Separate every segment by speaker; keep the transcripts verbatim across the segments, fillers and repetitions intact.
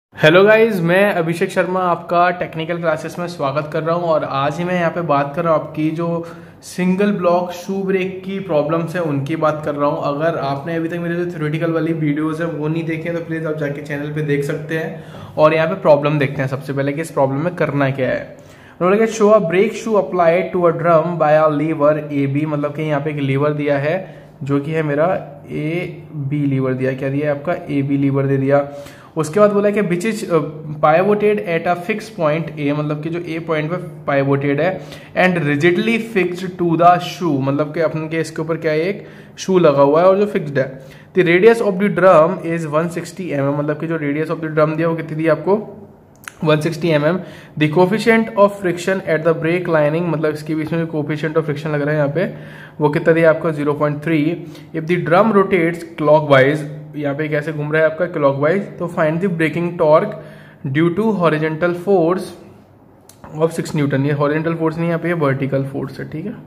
Speaker 1: Hello guys, मैं अभिषेक शर्मा आपका technical classes में स्वागत कर रहा हूं। और आज ही मैं यहाँ पे बात कर रहा हूँ आपकी जो सिंगल ब्लॉक शू ब्रेक की प्रॉब्लम्स है उनकी बात कर रहा हूँ। अगर आपने अभी तक मेरे जो थ्योरेटिकल वाली वीडियोस है वो नहीं देखे तो प्लीज़ आप जाके चैनल पे देख सकते हैं और यहाँ पे प्रॉब्लम देखते हैं सबसे पहले कि इस प्रॉब्लम में करना क्या है। Show a brake shoe applied to a drum by a lever A B, मतलब कि यहाँ पे एक लीवर दिया है जो कि है मेरा ए बी लीवर दिया, क्या दिया है आपका ए बी लीवर दे दिया। उसके बाद बोला कि which is pivoted at a fix point A, मतलब कि जो ए पॉइंट पे पाइवोटेड है, and rigidly fixed to the shoe, मतलब कि अपन के इसके ऊपर क्या है एक शू लगा हुआ है और जो फिक्स्ड है। The radius of the drum is one sixty M M, मतलब कि जो रेडियस ऑफ द ड्रम दिया वो कितनी दी आपको one sixty M M. The coefficient of friction at the brake lining, मतलब इसके बीच में जो कोफिशिएंट ऑफ फ्रिक्शन लग रहा है यहाँ पे वो कितना दिया आपको zero point three. If the drum rotates clockwise, यहाँ पे कैसे घूम रहा है आपका क्लॉकवाइज, तो find the braking torque due to horizontal force of six newton. ये हॉरिजॉन्टल फोर्स नहीं, यहाँ पे वर्टिकल फोर्स है, ठीक है,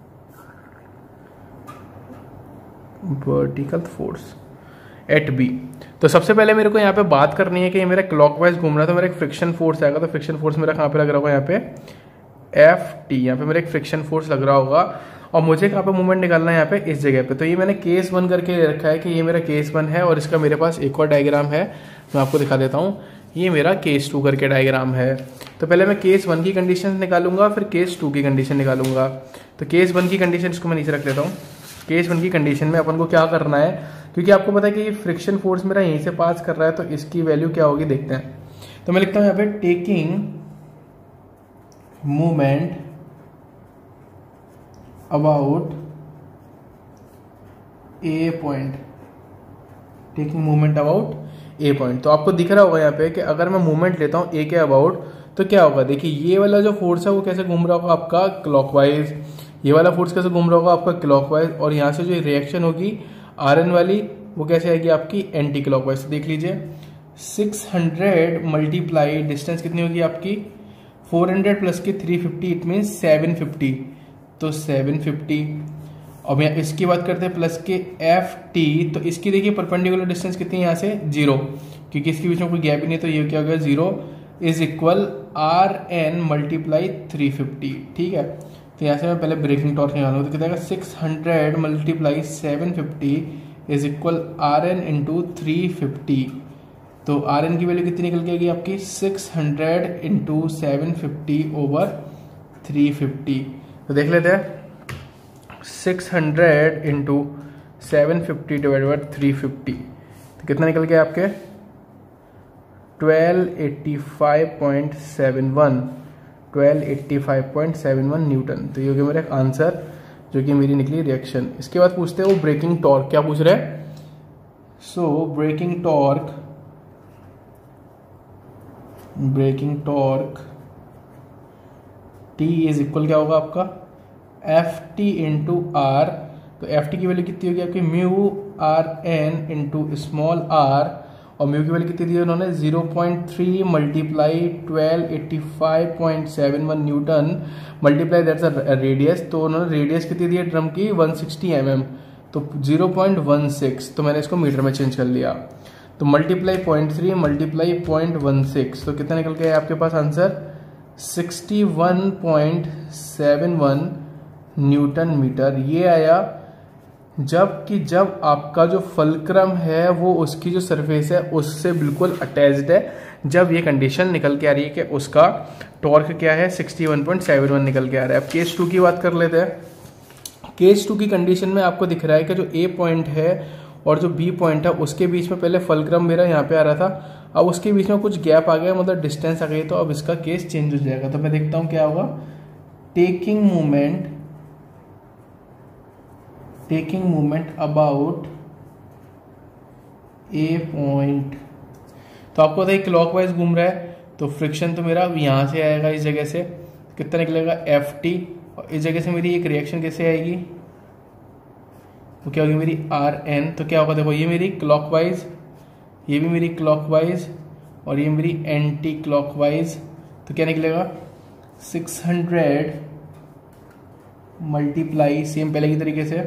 Speaker 1: वर्टिकल फोर्स एट बी। तो सबसे पहले मेरे को यहाँ पे बात करनी है कि ये मेरा क्लॉकवाइज घूम रहा है तो मेरा एक फ्रिक्शन फोर्स आएगा। तो फ्रिक्शन फोर्स मेरा कहाँ पे लग रहा होगा, यहाँ पे एफ टी, यहाँ पे मेरा एक फ्रिक्शन फोर्स लग रहा होगा और मुझे कहाँ पे मूवमेंट निकालना है यहाँ पे इस जगह पे। तो ये मैंने केस वन करके रखा है कि ये मेरा केस वन है और इसका मेरे पास एक और डायग्राम है, मैं आपको दिखा देता हूँ। ये मेरा केस टू करके डायग्राम है। तो पहले मैं केस वन की कंडीशन निकालूंगा, फिर केस टू की कंडीशन निकालूंगा। तो केस वन की कंडीशन इसको मैं नीचे रख लेता हूँ। केस वन की कंडीशन में अपन को क्या करना है, क्योंकि आपको पता है कि ये फ्रिक्शन फोर्स मेरा यहीं से पास कर रहा है तो इसकी वैल्यू क्या होगी देखते हैं। तो मैं लिखता हूं यहाँ पे taking movement about A point, taking movement about A point. तो आपको दिख रहा होगा यहाँ पे कि अगर मैं मूवमेंट लेता हूं ए के अबाउट तो क्या होगा, देखिए ये वाला जो फोर्स है वो कैसे घूम रहा होगा आपका क्लॉकवाइज, ये वाला फोर्स कैसे घूम रहा होगा आपका क्लॉकवाइज, और यहाँ से जो रिएक्शन होगी आर एन वाली वो कैसे आएगी आपकी एंटी क्लॉकवाइज। तो देख लीजिए सिक्स हंड्रेड मल्टीप्लाई डिस्टेंस कितनी होगी आपकी फोर हंड्रेड प्लस की three fifty, it mean seven fifty. तो सेवन फिफ्टी। अब यहाँ इसकी बात करते हैं प्लस के एफ टी, तो इसकी देखिए परपेंडिकुलर डिस्टेंस कितनी है यहाँ से जीरो, क्योंकि इसके बीच में कोई गैप ही नहीं, तो ये क्या हो गया zero is equal R N multiply three fifty, ठीक है। तो यहाँ से मैं पहले ब्रेकिंग टॉर्क निकालूंगा तो कितना six hundred multiply seven fifty is equal R N into three fifty. तो आर एन की वैल्यू कितनी निकल के आएगी आपकी six hundred into seven fifty over three fifty. तो देख लेते हैं six hundred into seven fifty divide by three fifty, तो कितना निकल गया आपके twelve eighty five point seven one, twelve eighty five point seven one newton. तो ये हो गया मेरा आंसर जो कि मेरी निकली रिएक्शन। इसके बाद पूछते हैं वो ब्रेकिंग टॉर्क, क्या पूछ रहे हैं। So braking torque, braking torque T is equal क्या होगा आपका एफ टी इंटू आर। तो एफ टी की वैल्यू कितनी होगी आपकी mu R N into small R, और म्यू की वैल्यू कितनी दी है उन्होंने zero point three multiply twelve eighty five point seven one newton multiply that's a radius. तो उन्होंने रेडियस कितनी दी है ड्रम की वन सिक्सटी एम एम, तो ज़ीरो पॉइंट वन सिक्स, तो मैंने इसको मीटर में चेंज कर लिया। तो multiply point three multiply point one six, तो कितना निकल के आपके पास answer sixty one point seven one newton metre. ये आया जबकि जब आपका जो फल्क्रम है वो उसकी जो सरफेस है उससे बिल्कुल अटैच्ड है, जब ये कंडीशन निकल के आ रही है कि उसका टॉर्क क्या है sixty one point seven one निकल के आ रहा है। अब केस टू की बात कर लेते हैं। केस टू की कंडीशन में आपको दिख रहा है कि जो ए पॉइंट है और जो बी पॉइंट है उसके बीच में पहले फल्क्रम मेरा यहाँ पे आ रहा था, अब उसके बीच में कुछ गैप आ गया, मतलब डिस्टेंस आ गई, तो अब इसका केस चेंज हो जाएगा। तो मैं देखता हूँ क्या होगा, taking movement, taking movement about A point. तो आपको पता है क्लॉकवाइज घूम रहा है तो फ्रिक्शन तो मेरा यहाँ से आएगा, इस जगह से कितना निकलेगा एफ टी, और इस जगह से मेरी एक रिएक्शन कैसे आएगी, वो क्या होगी मेरी आर एन। तो क्या होगा देखो, ये मेरी क्लॉकवाइज, ये भी मेरी क्लॉकवाइज और ये मेरी एंटी क्लॉकवाइज। तो क्या निकलेगा सिक्स हंड्रेड मल्टीप्लाई सेम पहले की तरीके से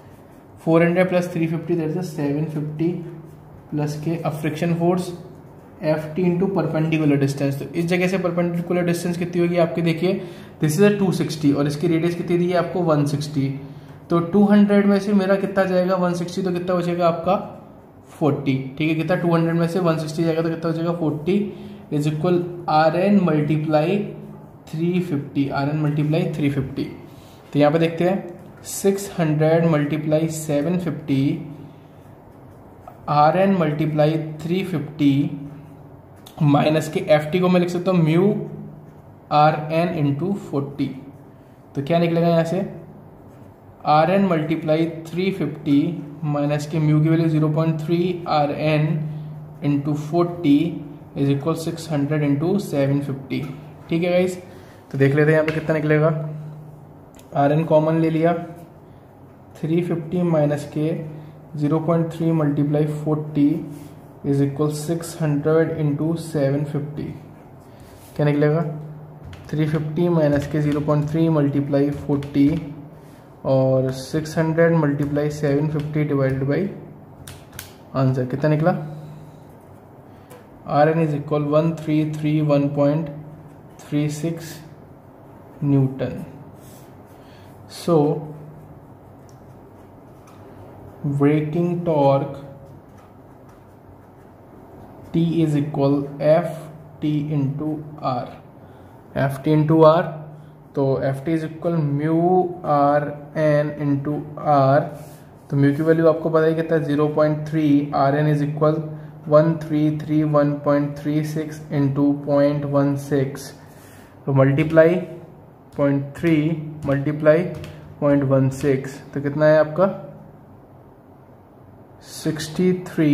Speaker 1: four hundred plus three fifty that is seven fifty plus के अब friction force F T into perpendicular distance. तो इस जगह से परपेंडिकुलर डिस्टेंस कितनी होगी आपकी, देखिए this is a two sixty और इसकी रेडियस कितनी दी है आपको वन सिक्सटी। तो टू हंड्रेड में से मेरा कितना जाएगा वन सिक्सटी, तो कितना बचेगा आपका फोर्टी। ठीक है, कितना टू हंड्रेड में से वन सिक्सटी जाएगा तो कितना बचेगा forty is equal R N multiply three fifty, R N multiply three fifty. तो यहाँ पे देखते हैं six hundred multiply seven fifty R N multiply three fifty minus के एफ टी को मैं लिख सकता हूँ mu R N into forty. तो क्या निकलेगा यहाँ से R N multiply three fifty minus के म्यू की value zero point three R N into forty is equal six hundred into seven fifty. ठीक है गाइस, तो देख लेते हैं यहाँ पे कितना निकलेगा। आर एन कॉमन ले लिया, थ्री फिफ्टी माइनस के zero point three multiply forty is equal six hundred into seven fifty. क्या निकलेगा थ्री फिफ्टी माइनस के zero point three multiply forty और six hundred multiply seven fifty divided by answer कितना निकला, R N is equal one three three one point three six newton. So braking torque T is equal F T into R, F T into R. तो F T is equal mu R N into R. तो mu की value आपको पता है कितना zero point three, R N is equal one three three one point three six into point one six. तो multiply point three multiply point one six, तो कितना है आपका sixty three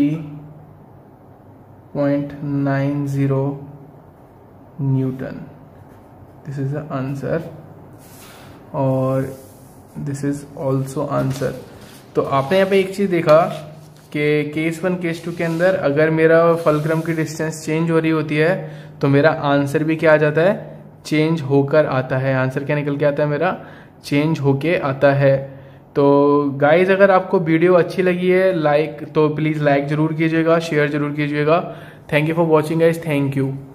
Speaker 1: point nine zero newton. This is the answer और this is also answer. तो आपने यहाँ पे एक चीज देखा कि केस वन केस टू के अंदर अगर मेरा फलक्रम की डिस्टेंस चेंज हो रही होती है तो मेरा आंसर भी क्या आ जाता है, चेंज होकर आता है। आंसर क्या निकल के आता है मेरा, चेंज होके आता है। तो गाइज अगर आपको वीडियो अच्छी लगी है लाइक तो प्लीज़ लाइक ज़रूर कीजिएगा, शेयर ज़रूर कीजिएगा। Thank you for watching guys, thank you.